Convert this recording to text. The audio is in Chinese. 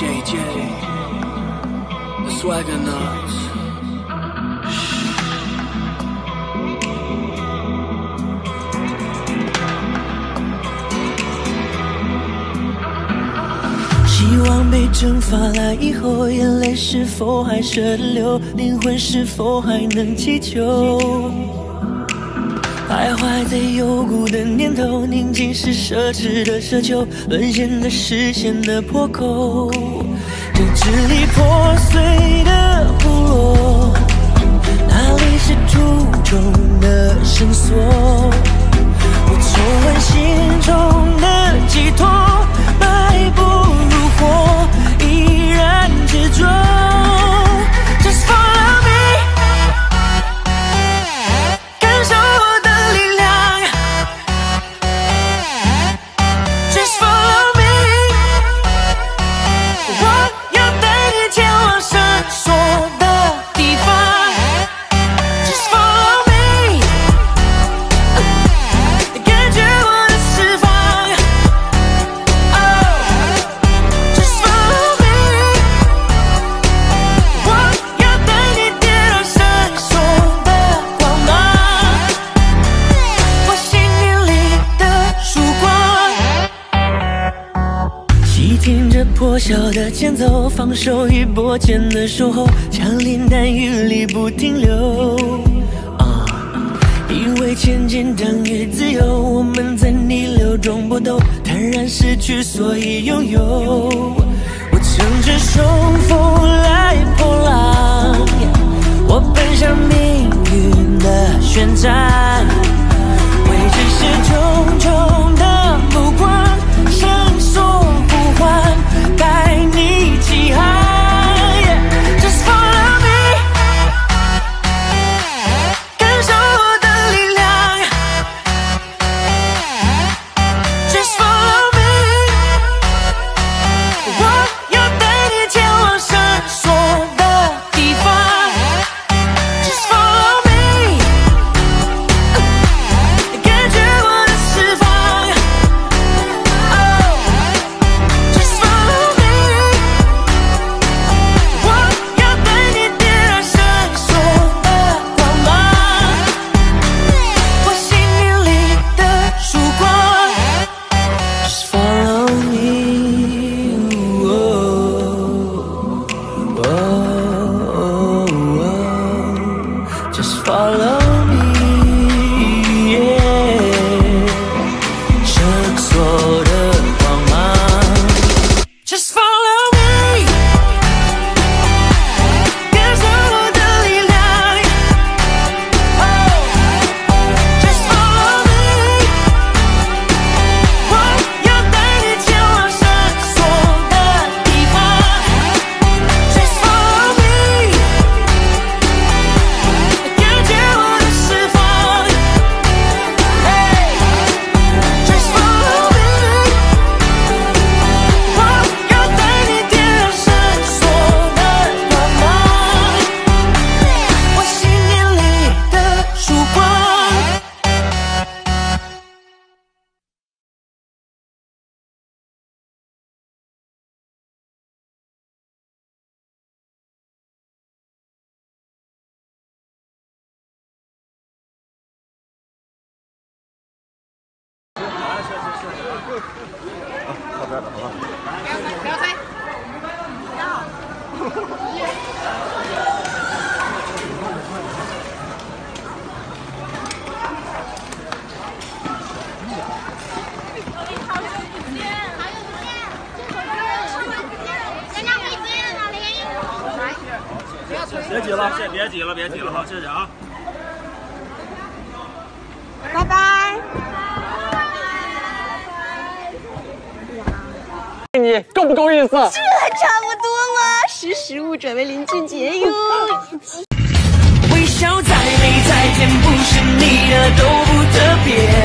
JJ, the swagger nuts. 希望被蒸发了以后，眼泪是否还舍得流？灵魂是否还能祈求？徘徊在幽谷的念头，宁静是奢侈的奢求，沦陷的视线的破口。这支离破碎的部落，哪里是初衷的绳索？我重温心中的寄托，迈步如火，依然执着。Just follow me， 感受我的力量。Just follow me， 我要带你前往绳索的地方。Just follow me， 感觉我的释放。Just follow me， 我要带你跌入绳索的光芒，我心灵里的曙光。细听着破晓的前奏，放手于薄茧的守候，枪林弹雨里不停留。以为前进等于自由，我们在逆流中搏斗，坦然失去，所以拥有。我乘着顺风来破浪，我奔向命运的旋转，未知是重重的目光，绳索呼唤，带你起航。Just follow me， 感受我的力量。Just follow me， 我要带你前往绳索的地方。Just follow me， 感觉我的释放。Just follow me， 我要带你跌入绳索的光芒，我心灵里的曙光。Just follow me， Just follow me， 绳索的光芒。Just follow me， 感受我的力量。Just follow me， 我要带你前往绳索的地方。Just follow me， 感觉我的释放。Just follow me， 我要带你跌入绳索的光芒，我心灵里的曙光。 靠边的好吧？ 不要拍。 别挤了，别挤了，别挤了，好，谢谢啊。 拜拜。 你够不够意思？ 这还差不多吗？识时务者为林俊杰哟。 微笑再美再甜，不是你的都不特别。